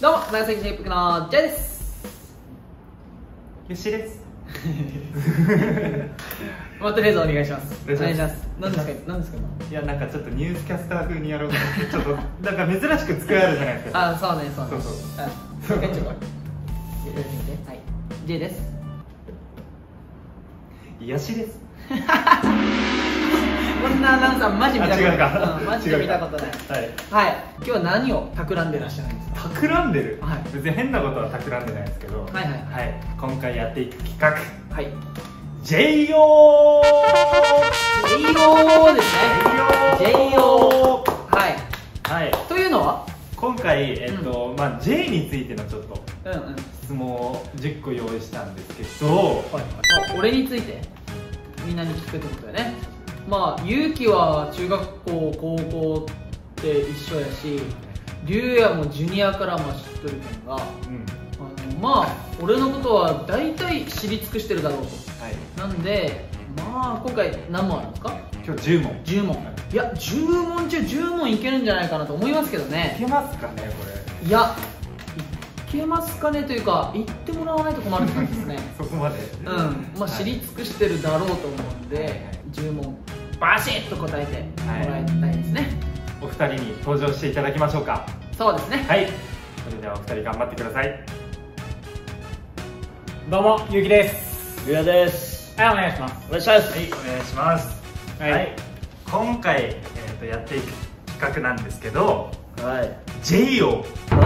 どうも、長崎ジェイプのジェイです。 よしです。 まあ、とりあえずお願いします。 お願いします。 何ですか。 いや、なんかちょっとニュースキャスター風にやろうと思って、ちょっとなんか珍しく机あるじゃないですか。 あ、そうね、そうね。 そうそう。 もう一回ちょっと。はい、ジェイです。 癒しです。 こんなアナウンサーマジ見たことない。 違うか。 マジで見たことない。はい。今日は何を企んでらっしゃるんですか。 企んでる。 はい。 別に変なことは企んでないですけど。 はいはい。 はい。今回やっていく企画。 はい。 JO。 JO ですね。JO。はい。 はい。 というのは。 今回まあ J についてのちょっと質問を10個用意したんですけど、 俺についてみんなに聞くってことだよね。まあ勇気は中学校高校って一緒やし、龍也もジュニアからも知っとるけんが、まあ俺のことは大体知り尽くしてるだろうと。なんでまあ今回何問あるんですか。 今日10問。 10問。いや10問中10問いけるんじゃないかなと思いますけどね。 いけますかねこれ。 いやいけますかねというか言ってもらわないと困るって感じですね。 そこまで。 まあ知り尽くしてるだろうと思うんで、10問バシッと答えてもらいたいですね。 お二人に登場していただきましょうか。 そうですね。 はい。それではお二人頑張ってください。 どうもゆうきです。 りゅうやです。 はい、お願いします。 お願いします。 はい、お願いします。はい。今回やっていく企画なんですけど、 はい。 J を。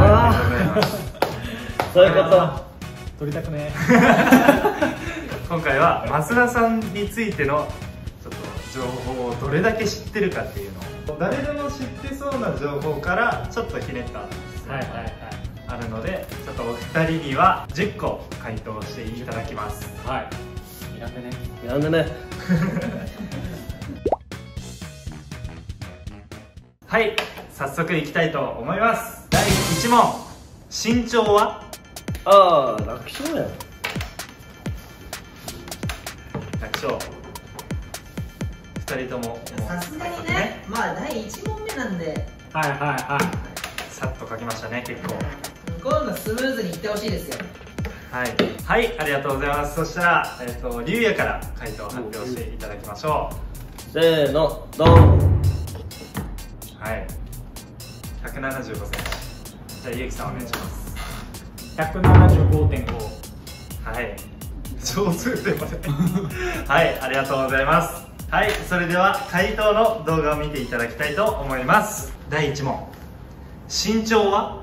そういうこと。 取りたくね。 今回は増田さんについてのちょっと情報をどれだけ知ってるかっていうのを、誰でも知ってそうな情報からちょっとひねった質問があるので、ちょっとお二人には10個回答していただきます。 はい。選んでね。 選んでね。 はい、早速いきたいと思います。第1問、身長は？ ああ、楽勝やん。 楽勝。2人ともさすがにね、まあ第1問目なんで、 はいはいはい。 さっと書きましたね、結構。 今度スムーズにいってほしいですよ。 はい、はい、ありがとうございます。そしたら、龍也から回答を発表していただきましょう。せーの、ドン。 はい、175センチ。じゃあ、ゆうきさんお願いします。 175.5。 はい、小数点まで。はい、ありがとうございます。はい、それでは回答の動画を見ていただきたいと思います。第1問、身長は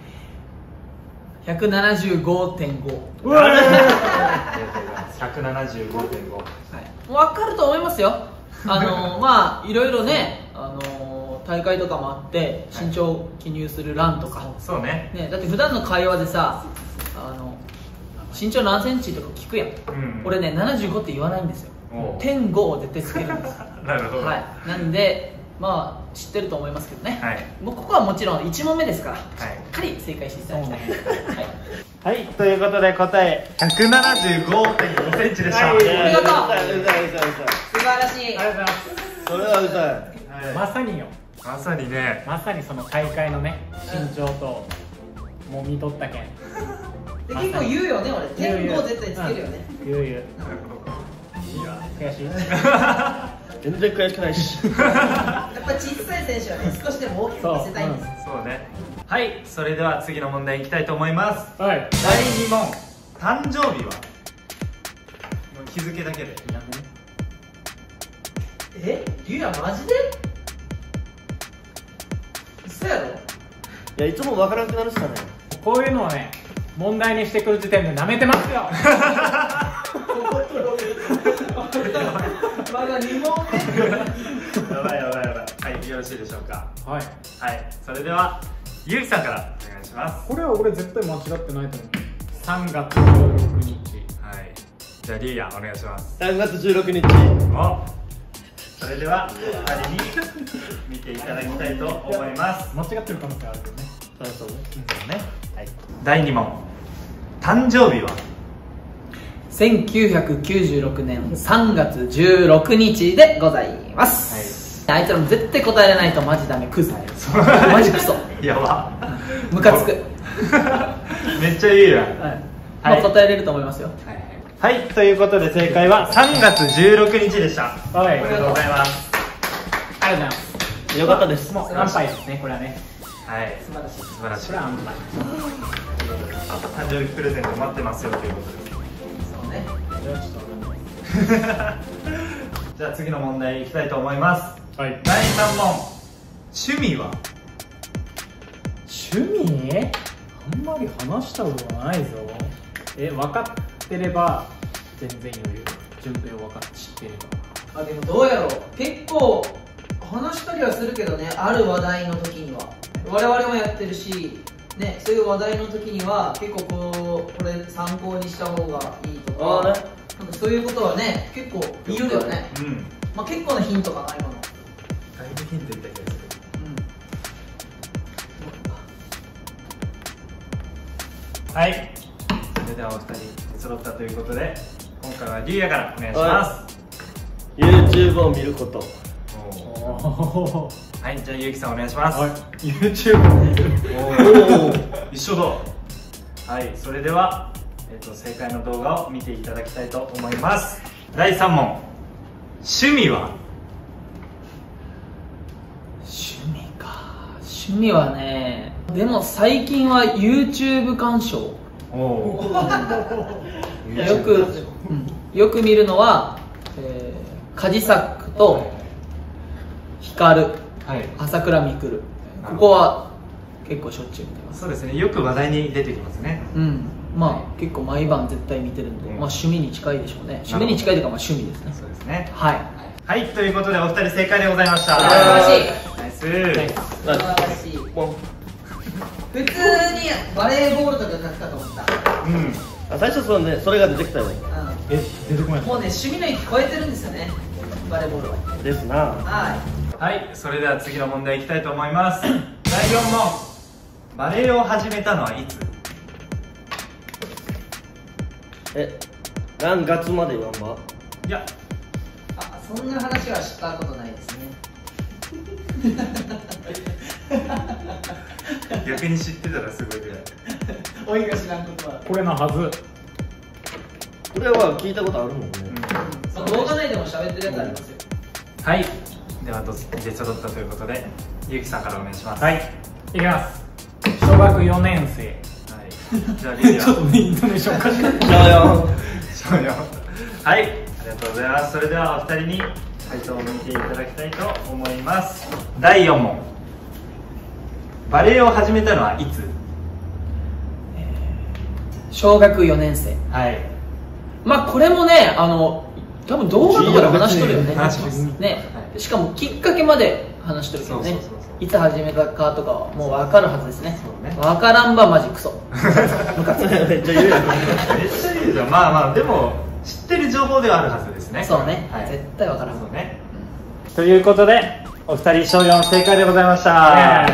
？175.5。 うわありがとうございます。175.5。 分かると思いますよ。まあいろいろね、大会とかもあって身長記入する欄とか、 そうね。 だって普段の会話でさ、身長何センチとか聞くやん。俺ね75って言わないんですよ。点5を絶対つけるんですよ。 なるほど。 なんでまあ知ってると思いますけどね。もうここはもちろん1問目ですから、しっかり正解していただきたい。 はい、ということで答え 175.5 センチでした。 お見事。素晴らしい。 ありがとうございます。 それはうざい。 まさによ。 まさにね。 まさにその大会のね、身長ともう見とったけん。 で結構言うよね、俺。点5絶対つけるよね。 言う。 なるほど。いや、 悔しい。 全然悔しくないし。 やっぱ小さい選手はね、少しでも大きく見せたいんです。 そうね。はい、それでは次の問題いきたいと思います。 はい。 第2問、誕生日は？もう日付だけで。 龍也マジで？嘘やろ？ いや、いつも分からなくなるしさね。 こういうのはね、問題にしてくる時点で舐めてますよ。 まだ2問目。 やばい。はい、よろしいでしょうか。 はい。 はい、それではゆうきさんからお願いします。 これは俺絶対間違ってないと思う。3月16日。 はい。じゃあ龍也お願いします。 3月16日。 お。それではお二人に見ていただきたいと思います。 間違ってる可能性あるけどね。 そうね。 はい。第2問、誕生日は ？1996年3月16日でございます。あいつらも絶対答えれないとマジダメ。クズ。マジクソ。 やば。 ムカつく。 めっちゃいいやん。 はいまあ答えれると思いますよ。 はいということで正解は3月16日でした。 はい、 おめでとうございます。 ありがとうございます。 よかったです。 もう安牌ですね、これはね。 はい素晴らしい。 素晴らしい。 これは安牌。 誕生日プレゼント待ってますよということです。 そうね。 これはちょっとわかんない。 じゃあ次の問題いきたいと思います。 はい。 第3問、趣味は？ 趣味？あんまり話したことがないぞ。分かってれば全然余裕。順平を分かって知ってれば。 あでもどうやろう、結構話したりはするけどね、ある話題の時には我々もやってるしね、そういう話題の時には結構これ参考にした方がいいとか、なんかそういうことはね結構言うよね。まあ結構なヒントかな今の。 だいぶヒントいった気がする。はい、それではお二人出揃ったということで今回は龍也からお願いします。 YouTube を見ること。 はい、じゃあゆうきさんお願いします。 はい、YouTube 見る。 おお一緒だ。はい、それでは、正解の動画を見ていただきたいと思います。第3問、趣味は？ 趣味か。趣味はね、でも最近は YouTube 鑑賞。よく見るのは、カジサックとヒカル、朝倉未来、ここは結構しょっちゅう見てます。 そうですね、よく話題に出てきますね。 まあ結構毎晩絶対見てるんで、まあ趣味に近いでしょうね。趣味に近いというかまあ趣味ですね。 そうですね。 はい、 ということでお二人正解でございました。 素晴らしい。 ナイス。 素晴らしい。普通にバレーボールとか書くかと思った。 最初そうね、それが出てきたよ。 出てこない。 もうね趣味の域超えてるんですよね、バレーボールは。 ですな。 はい、それでは次の問題いきたいと思います。第4問、バレエを始めたのはいつ？ 何月まで言わんば？ いや、 そんな話はしたことないですね。 逆に知ってたらすごいぐらい。 おいが知らんことはこれのはず。 これは聞いたことあるもんね。 動画内でも喋ってるやつありますよ。 はい、では出揃ったということでゆうきさんからお願いします。 はい、いきます。小学4年生。 はい、じゃあリリアちょっとね、イントネーションおかしかった。 そうよ。はい、ありがとうございます。それではお二人に回答を見ていただきたいと思います。第4問、バレエを始めたのはいつ？ 小学4年生。 はい。 まあこれもね、多分動画とかで話しとるよね。 話しますね、しかもきっかけまで話しとるけどね。いつ始めたかとかはもう分かるはずですね。分からんばマジクソ。ムカつく。 めっちゃ言うやん。 めっちゃいいじゃん。まあまあでも知ってる情報ではあるはずですね。 そうね。絶対分からん。 そうね。 ということで、お二人少々正解でございました。 はい。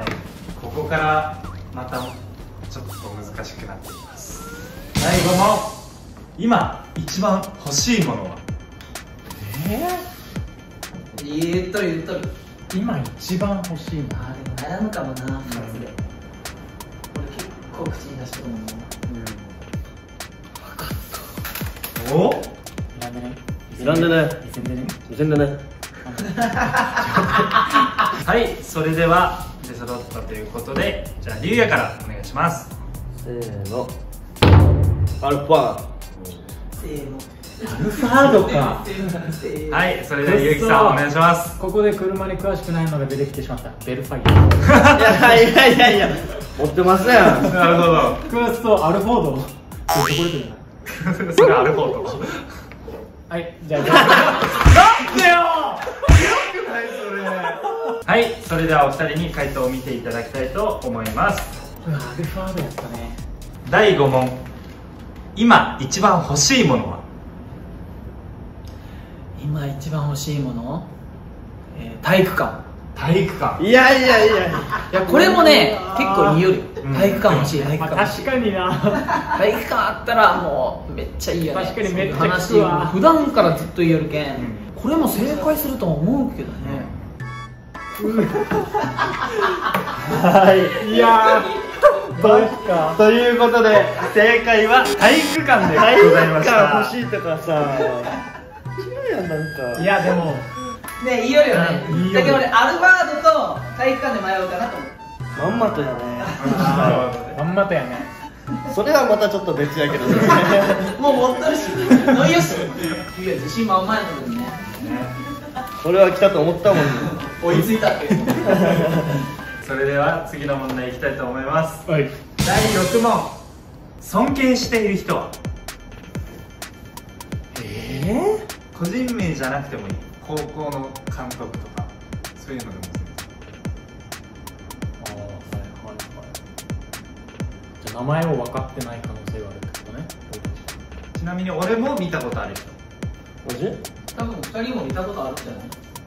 ここからまたちょっと難しくなっています。第5問、今一番欲しいものは？ 言っとる。 今一番欲しいもの。 でも悩むかもな、2つで。これ結構口に出したと思うな。 お？ いらんでね。全然ね。 はい、それでは出揃ったということで、じゃあ龍也からお願いします。 せーの。アルファ。 せーの。 アルファードか。 はい、それではゆうきさんお願いします。 ここで車に詳しくないのが出てきてしまった。ベルファイいや、持ってますやん。 なるほど。 クラスとアルフォード。チョコレートじゃない。 それアルフォート。 はい、じゃあ。 なんでよ。よくないそれ。はい、それではお二人に回答を見ていただきたいと思います。 アルファードやったね。 第5問、今一番欲しいものは？ 今一番欲しいもの？体育館。 体育館。 いや、 これもね結構言いよるよ。体育館欲しい。体育館欲しい。 確かにな。 体育館あったらもうめっちゃいいよね。 確かにめっちゃ話聞くわ。 普段からずっと言えるけん、これも正解すると思うけどね。 はいいやーどうかということで正解は体育館でございました欲しいとかさ違うやんなんか。 いやでもね、いいよりはね。 いいよりだけど俺アルバードと体育館で迷うかなと思う。 まんまとやね。 まんまとやね。 それはまたちょっと別やけどね。 もう持っとるし、ノイよし。いや自信満々やのにね。 これは来たと思ったもんね。 追いついたって。 それでは次の問題いきたいと思います。 はい。 第6問、尊敬している人は？個人名じゃなくてもいい。高校の監督とかそういうのでもああはいはいはい。じゃあ名前を分かってない可能性があるってことね。 ちなみに俺も見たことある人。 マジ？ 多分2人も見たことあるんじゃない？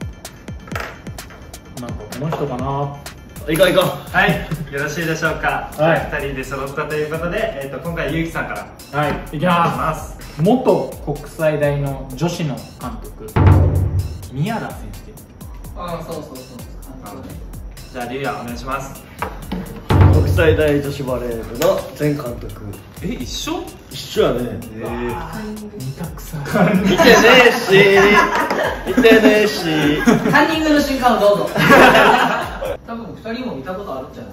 なんかこの人かな。 行こう行こはい、よろしいでしょうか。 はい 2人で揃ったということで、今回ゆうきさんからはいいきお願いしまます。 す。元国際大の女子の監督宮田先ああ、そうそうそう。 じゃあリュウヤお願いします。 う。国際大女子バレー部の前監督。 一緒？ 一緒やね。 生。見たくさ見てねえし見てねえし。 カンニングの瞬間をどうぞ。多分2人も見たことあるんじゃない？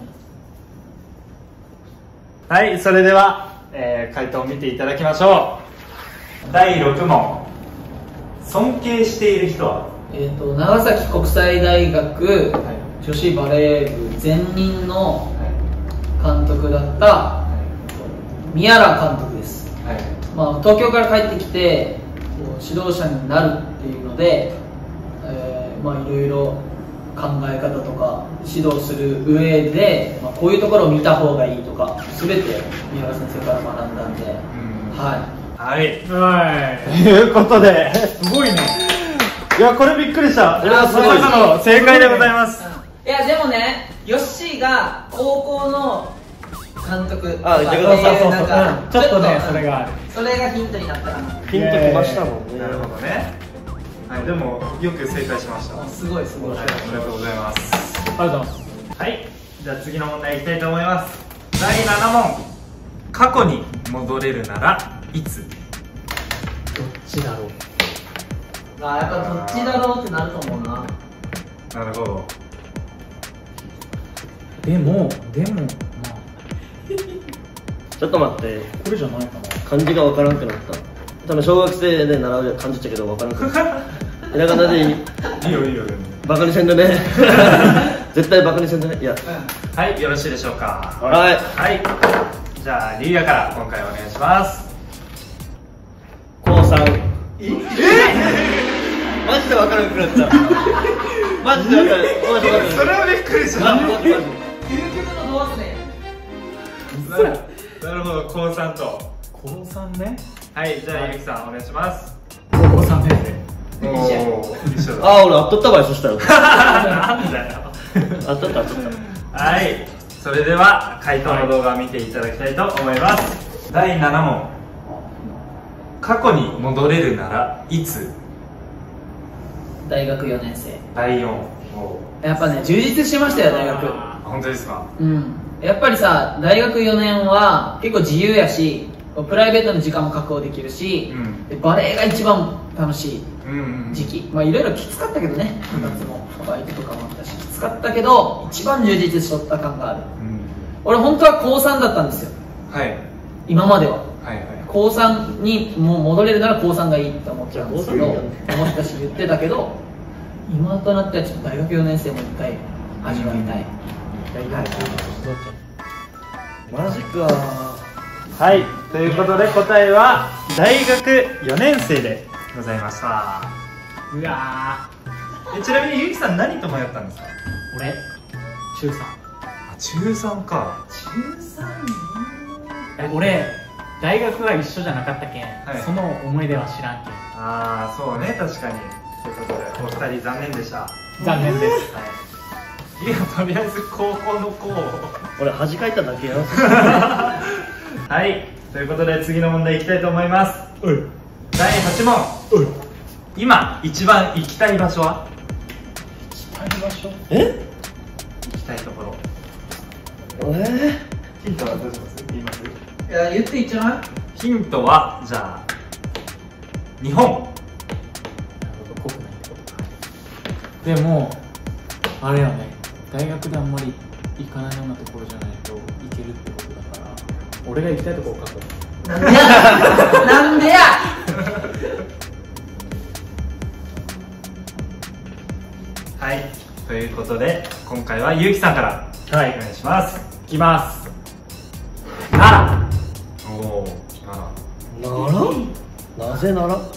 はい、それでは、回答を見ていただきましょう。第6問、尊敬している人は？ 長崎国際大学女子バレー部前任の監督だった宮原監督です。まあ、東京から帰ってきて指導者になるっていうので、まあいろいろ考え方とか指導する上で、まあ、こういうところを見た方がいいとか全て宮原先生から学んだんで、 はい、 はい。 ということで、 すごいね。 いや、これびっくりした。 これはすごいまさかの正解でございます。 いやでもね、ヨッシーが高校の監督とかあ言ってください。 そうそうそうちょっとねそれがある。 それがヒントになったかな。 ピンときましたもんね。 なるほどね。はい、でもよく正解しました。 すごいすごい。 おめでとうございます。 ありがとうございます。 はい、じゃあ次の問題いきたいと思います。第7問、過去に戻れるならいつ？ どっちだろう。 あ、やっぱどっちだろうってなると思うな。 なるほど。 でもまあちょっと待って。 これじゃないかな。 漢字がわからんくなった。多分小学生で習う漢字だけどわからんくなった。ひらがなでいい。 いいよいいよ。 バカにせんでね。絶対バカにせんでね。いや。 はい、よろしいでしょうか。 はい。 はい、じゃあリュウヤから今回お願いします。 高3。マジでわからんくなった。マジでわからん。マジでわからん。 それはびっくりした。 マジで。 究極のドアスね。 なるほど、高3と。 高3ね。 はい、じゃあゆきさんお願いします。 高3年生。 おー、一緒だ。 ああ、俺あっとったわよ、そしたら。 なんだよ。 あっとったあっとった。 はい、それでは回答の動画を見ていただきたいと思います。第7問、過去に戻れるならいつ？ 大学4年生。 第4。 やっぱね、充実してましたよ、大学。 本当ですか？ うん。やっぱりさ、大学4年は結構自由やし、プライベートの時間も確保できるし、 うんでバレエが一番楽しいうん時期。まあいろいろきつかったけどね、部活もバイトとかもあったし、きつかったけど、一番充実しとった感がある。俺本当は高3だったんですよ、 はい今までは。 はいはい。 高3にもう戻れるなら高3がいいって思ってたんですけど、 じゃあ高思ったし言ってたけど、今となってはちょっと大学4年生も一回味わいたい。 マジか。 はい、ということで答えは大学4年生でございました。 うわちなみにゆきさん何と迷ったんですか？ ー、俺中中3か。 3。俺大学は一緒じゃなかったけん、 はいその思い出は知らんけん。 ああ、そうね、確かに。ということでお二人残念でした。 残念です。 いや、とりあえず高校の子を俺恥かいただけや。 はい、ということで次の問題いきたいと思います。第8問、今一番行きたい場所は？ 行きたい場所所。 え行きたいところ。ヒントはどうします？言います？ いや、言っていいんじゃない？ ヒントはじゃあ日本。 なるほど、国内ってことか。でもあれよね、大学であんまり行かないようなところじゃないと行けるってことだから、俺が行きたいところを書こう。 なんでやなんでやはい、ということで今回はゆうきさんからはいお願いします。 行きます。 奈良。おお、奈奈良？なぜ奈良？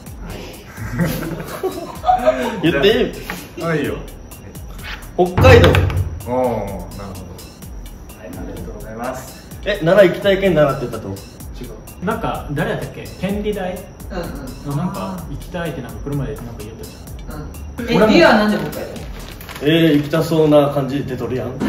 言っていい？ 良。はいよ。 北海道。 おお、なるほど。はい、ありがとうございます。 奈良行きたい県奈良って言ったと。 違う。なんか誰やったっけ？天理大うんなんか行きたいってなんか車でなんか言ったじゃん。 うん。リアなんで北海道？ 行きたそうな感じ出とるやん。まる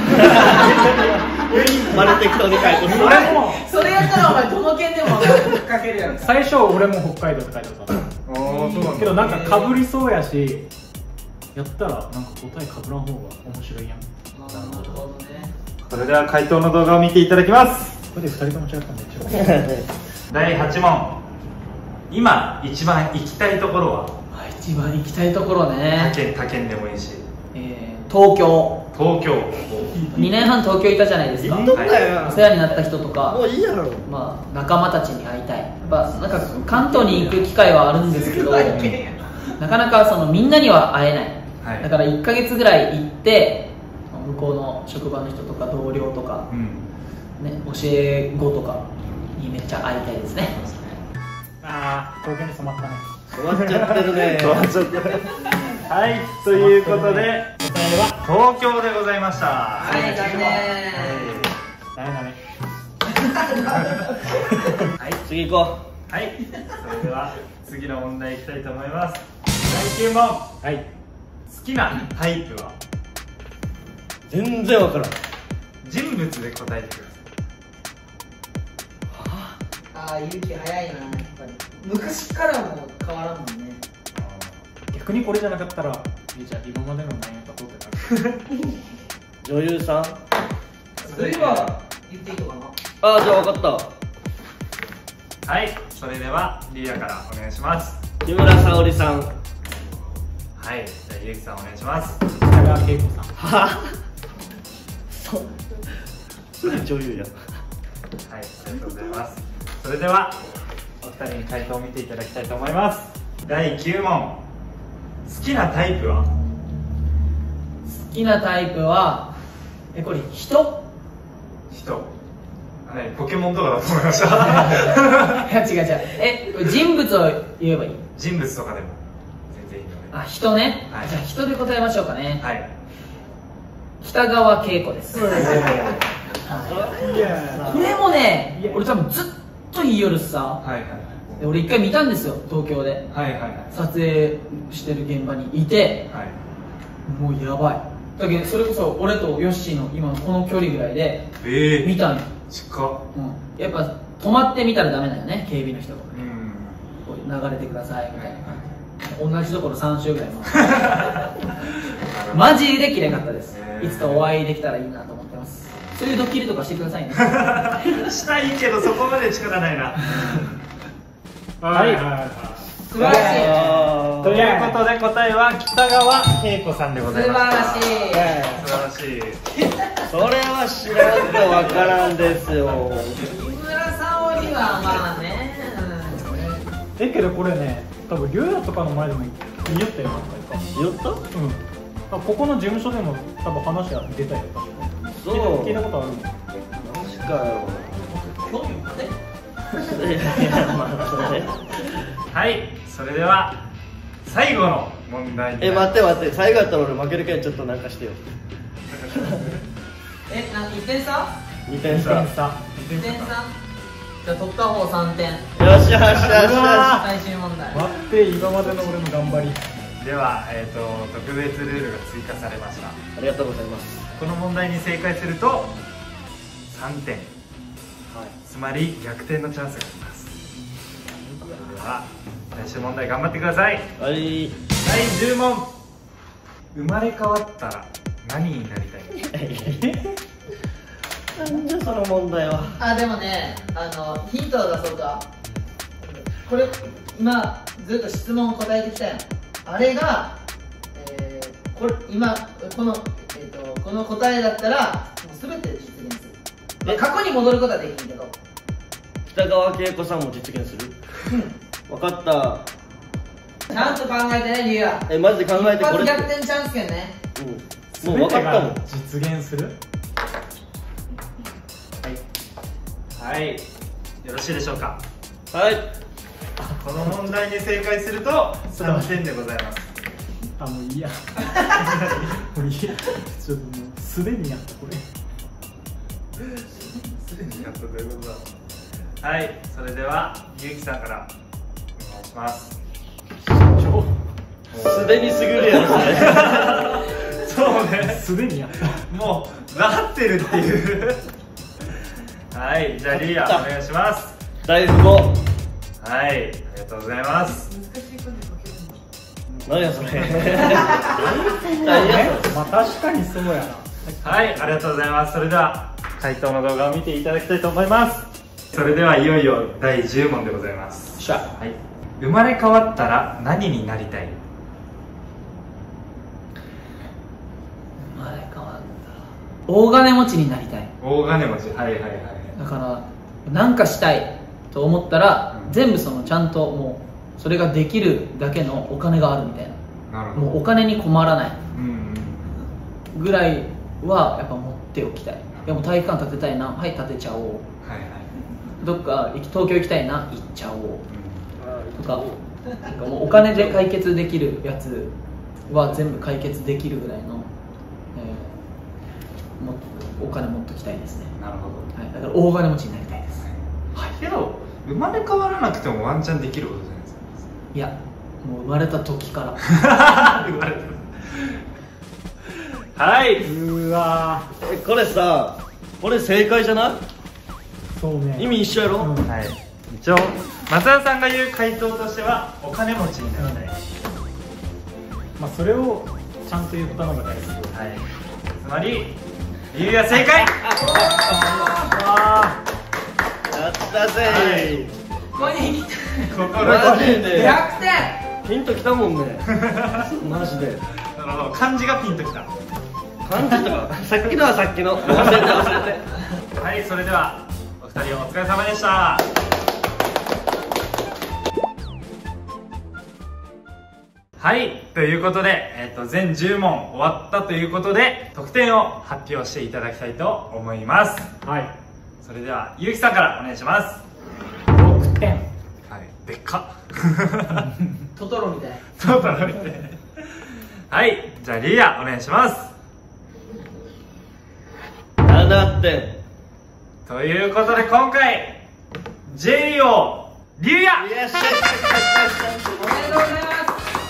適当に書いてる。 俺もそれやったらお前どの県でも書けるやん。 最初俺も北海道って書いてあった。 おお、そうなんだ。 けどなんかかぶりそうやし、やったらなんか答えかぶらん方が面白いやん。 なるほどね。 それでは回答の動画を見ていただきます。 これで2人とも違ったんで一応。 第8問。今一番行きたいところは？ 一番行きたいところね。 他県でもいいし。 東京。 東京。 2年半東京いたじゃないですか。 行っとったよ。 お世話になった人とか、 もういいやろ。 まあ仲間たちに会いたい。やっぱなんか関東に行く機会はあるんですけど、なかなかそのみんなには会えない。 はい、 だから1ヶ月ぐらい行って向こうの職場の人とか同僚とか、ね、教え子とかにめっちゃ会いたいですね。 ああ、東京に染まったね。 終わっちゃってるね。 はい、ということで答えは東京でございました。 はい、だねダメダメ。 はい、次行こはい、それでは次の問題いきたいと思います。第9問。 はい。 好きなタイプは？ う。全然わからん。 人物で答えてくださああ、勇気早いな、やっぱり昔からも変わらんもんね。 逆にこれじゃなかったら、じゃあ今までの何やったとってなる。 女優さん？ それは言っていいのかな。 あ、じゃあ分かった。 い。はい、それではリアからお願いします。 木村沙織さん。 はい、じゃあゆうきさんお願いします。 北川景子さん。 はそれ女優や。 はい、ありがとうございます。それではお二人に回答を見ていただきたいと思います。第9問。好きなタイプは？ 好きなタイプはこれ人？ ポケモンとかだと思いました。 いや違う人物を言えばいい？ 人物とかでも全然いいので。 あ、人ね、 はい、 じゃあ人で答えましょうかね。 はい、 北川景子です。これもね、俺多分ずっと言いよるしさ、 はいはいで俺一回見たんですよ、東京ではいはい撮影してる現場にいて、 はい、 もうやばい。だけどそれこそ俺とヨッシーの今のこの距離ぐらいで見たんよ。 近っ。 やっぱ止まってみたらダメだよね、警備の人とかうん。 こう流れてくださいみたいな、同じところ3周ぐらいマジで綺麗かったです。いつかお会いできたらいいなと思ってます。そういうドッキリとかしてくださいね。 したいけどそこまで力ないな。 はい。 素晴らしい。 ということで答えは北川景子さんでございます。 素晴らしい。 素晴らしい。 それは知らんとわからんですよ。 木村沙織はまあね、 けどこれね、多分龍也とかの前でも言いよったよ、何回か。 言った？ うん。ここの事務所でも多分話は出たよ、確か。 そう。 聞いたことあるの？ マジかよ。 興味持って。 はい、それでは最後の問題になります。 待って最後やったら俺負けるけんちょっとなんかしてよ。 1点差 2点差。 2点差。じゃあ取った方3点。 よしよしよしよし。 最終問題。 待って、今までの俺の頑張り。 では、特別ルールが追加されました。 ありがとうございます。 この問題に正解すると3点、つまり逆転のチャンスがあります。それでは最終問題頑張ってください。 はい。 第10問。 生まれ変わったら何になりたい？ なんじゃその問題は。 あ、でもね、ヒントを出そうか。これ今ずっと質問答えてきたやん。あれが、これ今この答えだったらもう全て実現する。まあ過去に戻ることはできんけど。 北川景子さんも実現する。分かった。 ちゃんと考えてね、リュウヤ。 マジで考えて一これ。 発逆転チャンスけんね。 もう分かったもん。 実現する。 はい、よろしいでしょうか。 はい。 この問題に正解すると3点でございます。 あ、もういいや。もういいや。ちょっともうすでにやったこれ。 すでにやったということだ。はい、それではゆうきさんからお願いします。 すでにすぐるやろそれ。 そうね、 すでにやった。 もうなってるっていう。はい、じゃあリーヤお願いします。 大富豪。 はい、ありがとうございます。 何やそれ。 まあ確かにそうやな。 はい、ありがとうございます。それでは回答の動画を見ていただきたいと思います。それではいよいよ第10問でございます。 しゃ。 はい、生まれ変わったら何になりたい？ 生まれ変わったら大金持ちになりたい。 大金持ち、はいはいはい。 だから何かしたいと思ったら、全部そのちゃんともうそれができるだけのお金があるみたいな。 なるほど。 もうお金に困らないうんぐらいはやっぱ持っておきたい。でも体育館建てたいな、はい建てちゃおう。 はいはい。 どっか東京行きたいな、行っちゃおうとか、なんかもうお金で解決できるやつは全部解決できるぐらいの、お金持っときたいですね。 なるほど。 はい、だから大金持ちになりたいです。 はい。けど生まれ変わらなくてもワンチャンできることじゃないですか。 いや、もう生まれた時から生まれた。はい。 うわこれさ、これ正解じゃない？ ー、そうね。 意味一緒やろ？ うんはい。一応松田さんが言う回答としてはお金持ちになりたい。 まあそれをちゃんと言ったのが大事。 はい。つまり理由は正解。 あやったぜ。 ここに心マジで逆転。 ピンときたもんね。マジで。 なるほど、漢字がピンときた。 感じとか。さっきのはさっきの。忘れて忘れて。 はい、それではお二人お疲れ様でした。はい、ということで、全10問終わったということで得点を発表していただきたいと思います。 ー、はい。 それではゆうきさんからお願いします。 6点。 はい、でっか。 トトロみたい。 そうだなみたいな。はい、じゃあリーヤお願いします。 7点。 ということで今回 JO リュウヤ。 よっしゃ。 おめでとうございます。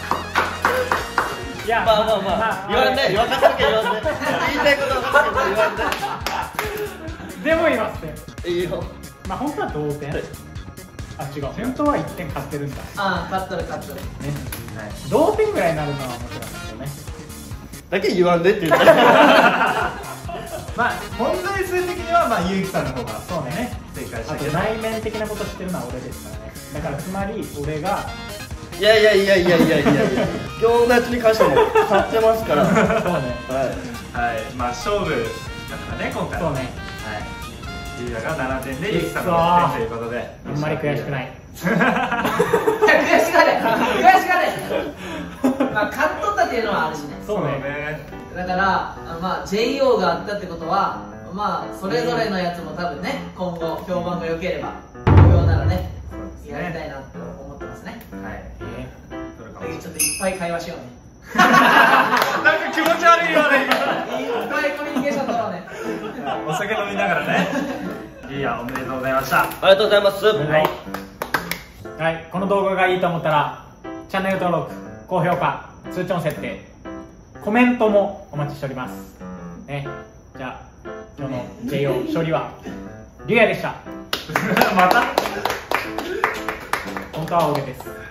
いや、 まあまあまあ、言わんね。分かってるけど言わんね。言いたいこと分かってるけど言わんね。 でも言いますね。 いいよ。 まあ本当は同点。あ、違う。本当は1点勝ってるんだ。ね。 ああ、勝っとる勝っとる。 同点ぐらいになるのは面白かったけどね。 だけ言わんねって言った。 まあ問題数的にはまあゆうきさんの方がそうね。 正解しあとたけど、 内面的なこと知ってるのは俺ですからね。だからつまり俺がいやいやいやいやいやいやいや。今日のやつに関しても勝ってますから。 そうね。 はい。 はい、まあ勝負だからね今回は。 そうね。 はい。リュウヤが7点でゆうきさんが6点ということで。 あんまり悔しくない。 いや悔しがれ悔しがれ。まあ勝っとったっていうのはあるしね。 そうね。 だからまあ JO があったってことはまあそれぞれのやつも多分ね今後評判が良ければ好評ならねやりたいなと思ってますね。 はい。 だけどちょっといっぱい会話しようね。 なんか気持ち悪いよね。 いっぱいコミュニケーション取ろうね。 お酒飲みながらね。リュウヤおめでとうございました。 ありがとうございます。 はい。 はい、この動画がいいと思ったらチャンネル登録、高評価、通知音設定、コメントもお待ちしておりますね。じゃあ今日の JO 勝利はリュウヤでした。 また。 本当は俺です。